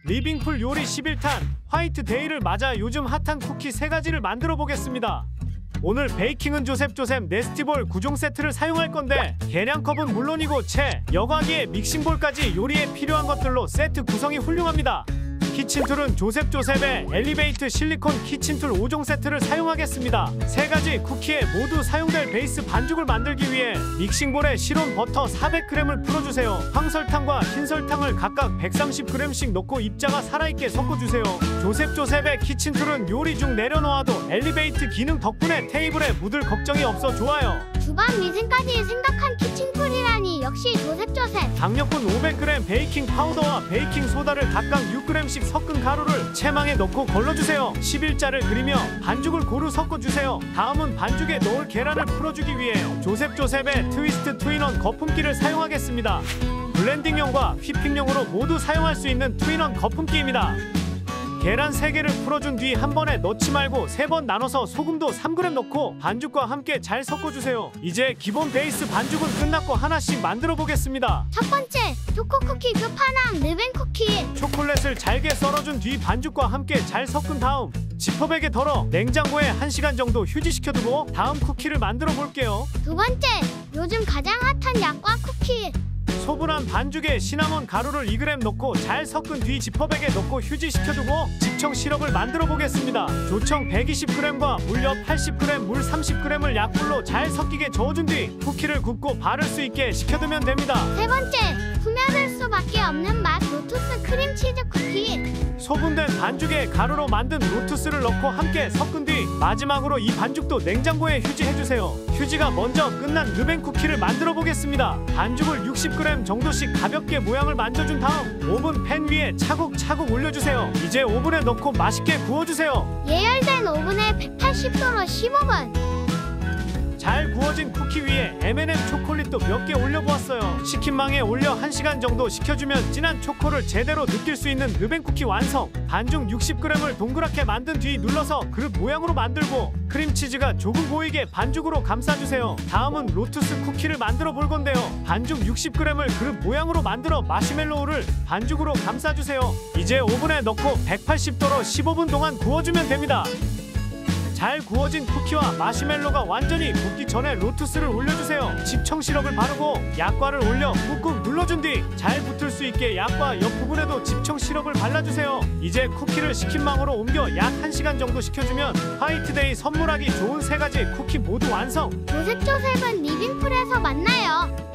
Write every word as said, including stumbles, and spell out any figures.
리빙풀 요리 십일 탄 화이트데이를 맞아 요즘 핫한 쿠키 세 가지를 만들어 보겠습니다. 오늘 베이킹은 조셉조셉 네스티볼 구 종 세트를 사용할 건데 계량컵은 물론이고 채, 여과기에 믹싱볼까지 요리에 필요한 것들로 세트 구성이 훌륭합니다. 키친툴은 조셉조셉의 엘리베이트 실리콘 키친툴 오 종 세트를 사용하겠습니다. 세 가지 쿠키에 모두 사용될 베이스 반죽을 만들기 위해 믹싱볼에 시론 버터 사백 그램을 풀어주세요. 황설탕과 흰설탕을 각각 백삼십 그램씩 넣고 입자가 살아있게 섞어주세요. 조셉조셉의 키친툴은 요리 중 내려놓아도 엘리베이트 기능 덕분에 테이블에 묻을 걱정이 없어 좋아요. 주방 위생까지 생각한 키친툴이라니 역시 조셉조셉. 강력분 오백 그램 베이킹 파우더와 베이킹 소다를 각각 육 그램씩 섞은 가루를 채망에 넣고 걸러주세요. 십일자를 그리며 반죽을 고루 섞어주세요. 다음은 반죽에 넣을 계란을 풀어주기 위해 조셉조셉의 트위스트 투인원 거품기를 사용하겠습니다. 블렌딩용과 휘핑용으로 모두 사용할 수 있는 투인원 거품기입니다. 계란 세 개를 풀어준 뒤 한 번에 넣지 말고 세 번 나눠서 소금도 삼 그램 넣고 반죽과 함께 잘 섞어주세요. 이제 기본 베이스 반죽은 끝났고 하나씩 만들어 보겠습니다. 첫 번째, 초코쿠키 끝판왕 르벤 쿠키. 초콜릿을 잘게 썰어준 뒤 반죽과 함께 잘 섞은 다음 지퍼백에 덜어 냉장고에 한 시간 정도 휴지시켜두고 다음 쿠키를 만들어 볼게요. 두 번째, 요즘 가장 핫한 약과 쿠키. 소분한 반죽에 시나몬 가루를 이 그램 넣고 잘 섞은 뒤 지퍼백에 넣고 휴지시켜두고 집청 시럽을 만들어 보겠습니다. 조청 백이십 그램과 물엿 팔십 그램, 물 삼십 그램을 약불로 잘 섞이게 저어준 뒤 쿠키를 굽고 바를 수 있게 식혀두면 됩니다. 세 번째, 스며들 수밖에 없는 맛 로투스 크림치즈 쿠키. 소분된 반죽에 가루로 만든 로투스를 넣고 함께 섞은 뒤 마지막으로 이 반죽도 냉장고에 휴지해주세요. 휴지가 먼저 끝난 르벤 쿠키를 만들어 보겠습니다. 반죽을 육십 그램 정도씩 가볍게 모양을 만져준 다음 오븐 팬 위에 차곡차곡 올려주세요. 이제 오븐에 넣고 맛있게 구워주세요. 예열된 오븐에 백팔십 도로 십오 분. 잘 구워진 쿠키 위에 엠 앤 엠 초콜릿도 몇 개 올려보았어요. 식힌망에 올려 한 시간 정도 식혀주면 진한 초코를 제대로 느낄 수 있는 르벤 쿠키 완성! 반죽 육십 그램을 동그랗게 만든 뒤 눌러서 그릇 모양으로 만들고 크림치즈가 조금 보이게 반죽으로 감싸주세요. 다음은 로투스 쿠키를 만들어 볼 건데요. 반죽 육십 그램을 그릇 모양으로 만들어 마시멜로우를 반죽으로 감싸주세요. 이제 오븐에 넣고 백팔십 도로 십오 분 동안 구워주면 됩니다. 잘 구워진 쿠키와 마시멜로가 완전히 굳기 전에 로투스를 올려주세요. 집청 시럽을 바르고 약과를 올려 꾹꾹 눌러준 뒤 잘 붙을 수 있게 약과 옆부분에도 집청 시럽을 발라주세요. 이제 쿠키를 식힌망으로 옮겨 약 한 시간 정도 식혀주면 화이트데이 선물하기 좋은 세 가지 쿠키 모두 완성! 조셉조셉은 리빙풀에서 만나요.